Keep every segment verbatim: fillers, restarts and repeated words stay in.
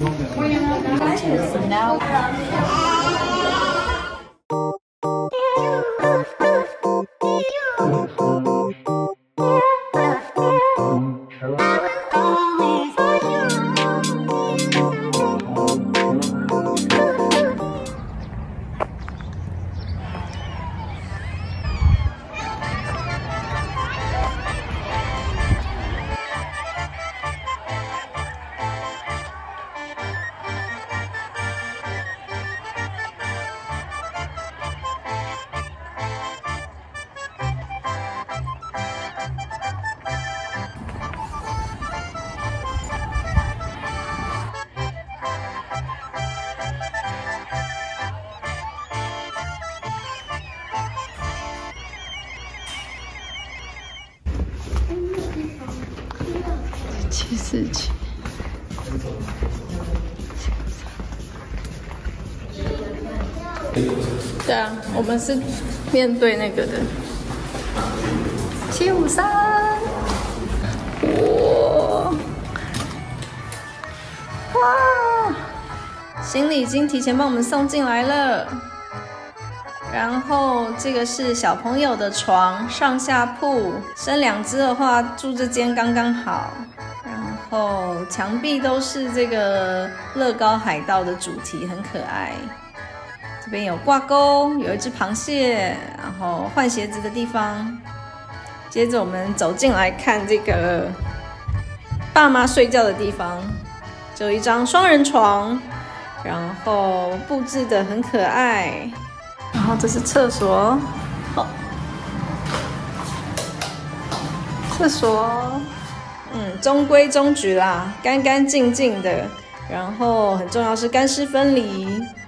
七四七。对啊，我们是面对那个的。七五三。哇！哇！行李已经提前帮我们送进来了。然后这个是小朋友的床，上下铺，生两只的话住这间刚刚好。然后墙壁都是这个乐高海盗的主题，很可爱。这边有挂钩，有一只螃蟹，然后换鞋子的地方。接着我们走进来看这个爸妈睡觉的地方，就有一张双人床，然后布置得很可爱。然后这是厕所，哦，厕所，嗯，中规中矩啦，干干净净的。然后很重要是干湿分离，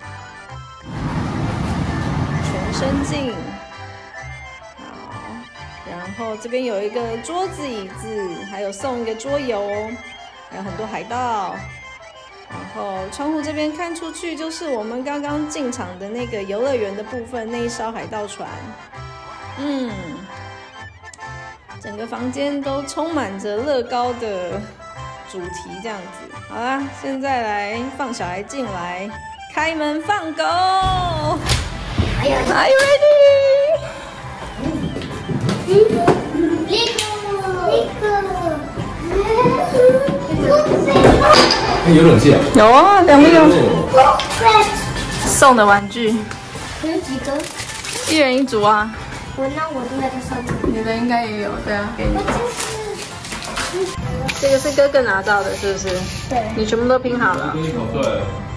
全身镜。好，然后这边有一个桌子、椅子，还有送一个桌游，还有很多海盗。然后窗户这边看出去就是我们刚刚进场的那个游乐园的部分，那一艘海盗船。嗯，整个房间都充满着乐高的主题，这样子。好啦，现在来放小孩进来，开门放狗。Are you ready? 有冷气啊？ 有啊，两个有。送的玩具有几个？ 一人一组啊。 我那我都在这上面。 你的应该也有，对啊，给你。这个是哥哥拿到的，是不是？ 对。 你全部都拼好了。 对。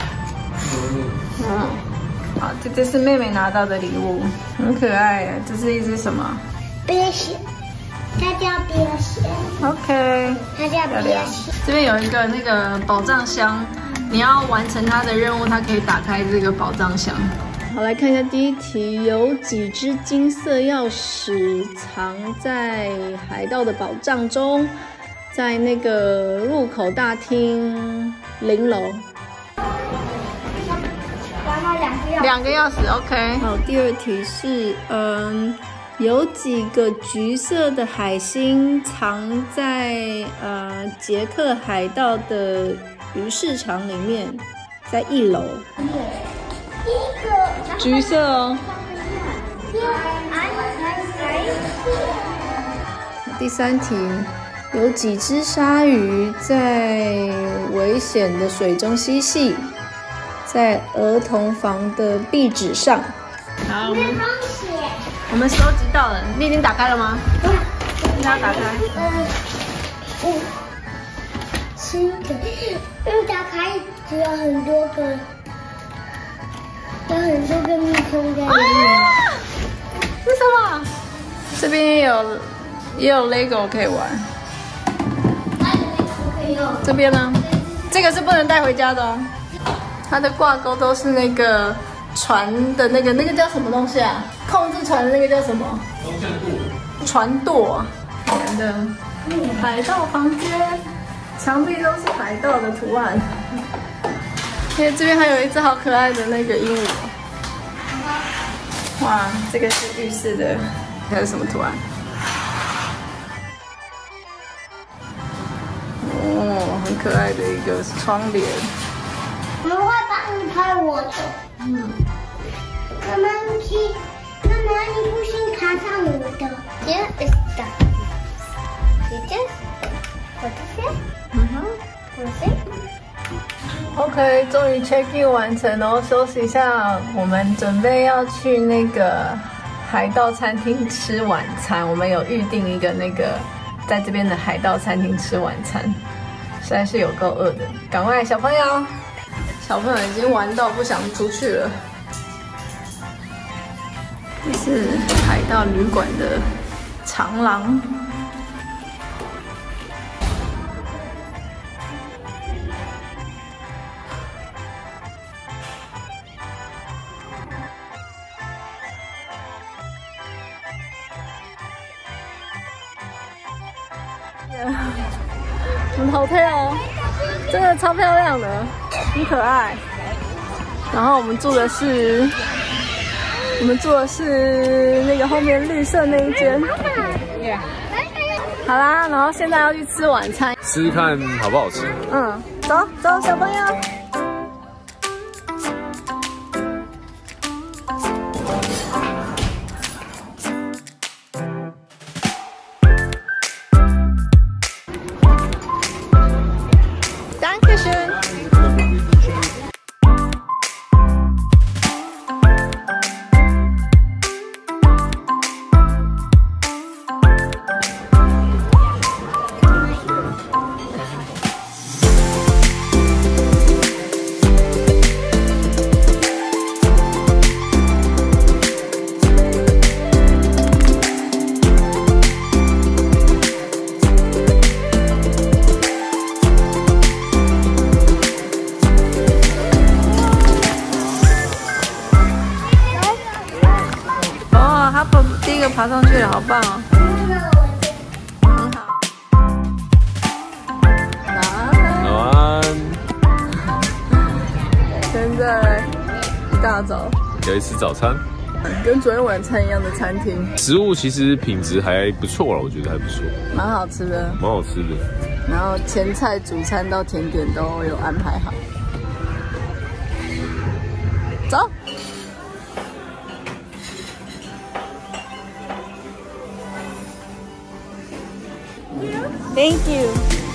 嗯。好，这这是妹妹拿到的礼物，很可爱耶。这是一只什么？ 鳖蟹。它叫鳖蟹。 OK。 它叫鳖蟹。 这边有一个那个宝藏箱，你要完成它的任务，它可以打开这个宝藏箱。好，来看一下第一题，有几只金色钥匙藏在海盗的宝藏中？在那个入口大厅零楼。 然后两个钥匙。 两个钥匙 ，OK。好，第二题是，嗯。有几个橘色的海星藏在呃捷克海盗的鱼市场里面，在一楼。 第一个橘色哦。第三题，有几只鲨鱼在危险的水中嬉戏，在儿童房的壁纸上。好。我们收集到了，你已经打开了吗？你要打开。嗯， 嗯，七个，嗯，打开只有很多个，有很多个蜜蜂在里面。 啊！是什么？这边也有也有 Lego 可以玩。这边呢？这个是不能带回家的哦。它的挂钩都是那个船的那个那个叫什么东西啊？控制船的那个叫什么？ 方向舵。 船舵。人的海盗房间，墙壁都是海盗的图案。因为这边还有一只好可爱的那个鹦鹉。哇，这个是浴室的，还有什么图案？哦，很可爱的一个窗帘。 我会帮你拍我的。嗯。妈妈你，妈妈你不行卡上我的。Here is the. You just put it here. 嗯哼。 Put it. OK， 终于 check in 完成，然后休息一下。我们准备要去那个海盗餐厅吃晚餐。我们有预定一个那个在这边的海盗餐厅吃晚餐，实在是有够饿的。赶快，小朋友，小朋友已经玩到不想出去了。这是海盗旅馆的长廊。很好看哦，真的超漂亮的，很可爱。然后我们住的是，我们住的是那个后面绿色那一间。好啦，然后现在要去吃晚餐， 吃看好不好吃。 嗯，走走，小朋友。爬上去了，好棒哦！很好。早安。现在一大早要去吃早餐， 跟昨天晚餐一样的餐厅。 食物其实品质还不错了，我觉得还不错， 蛮好吃的， 蛮好吃的。 然后前菜、主餐到甜点都有安排好。走。Thank you.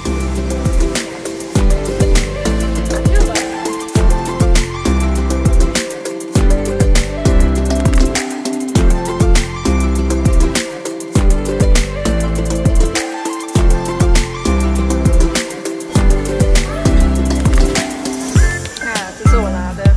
啊，这是我拿的。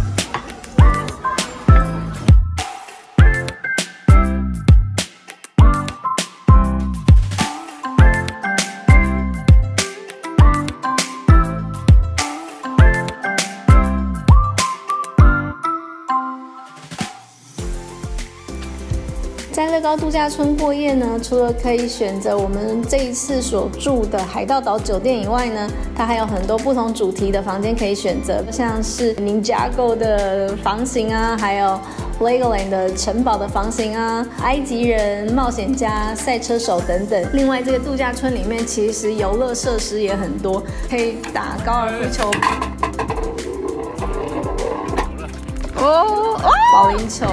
在乐高度假村过夜呢，除了可以选择我们这一次所住的海盗岛酒店以外呢，它还有很多不同主题的房间可以选择，像是 Ninjago 的房型啊，还有 Legoland 的城堡的房型啊，埃及人、冒险家、赛车手等等。另外，这个度假村里面其实游乐设施也很多，可以打高尔夫球、哦哦保龄球。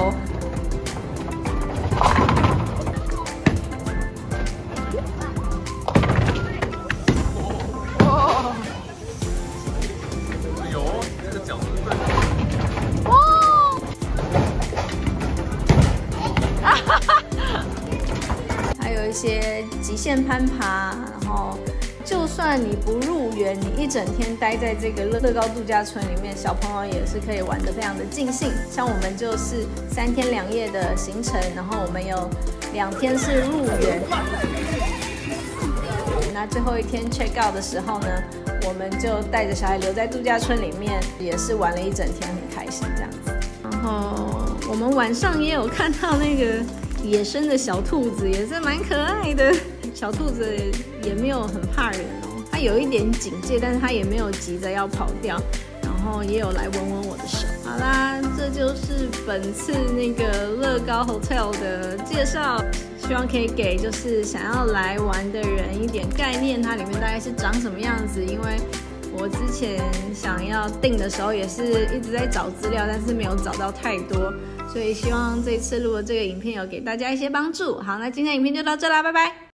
一些极限攀爬，然后就算你不入园，你一整天待在这个乐乐高度假村里面，小朋友也是可以玩得非常的尽兴。像我们就是三天两夜的行程，然后我们有两天是入园，那最后一天 check out 的时候呢，我们就带着小孩留在度假村里面，也是玩了一整天，很开心这样子。然后我们晚上也有看到那个野生的小兔子，也是蛮可爱的。小兔子也没有很怕人哦，它有一点警戒，但是它也没有急着要跑掉，然后也有来闻闻我的手。好啦，这就是本次那个乐高 Hotel 的介绍，希望可以给就是想要来玩的人一点概念，它里面大概是长什么样子。因为我我之前想要订的时候也是一直在找资料，但是没有找到太多，所以希望这次录的这个影片有给大家一些帮助。好，那今天影片就到这啦，拜拜。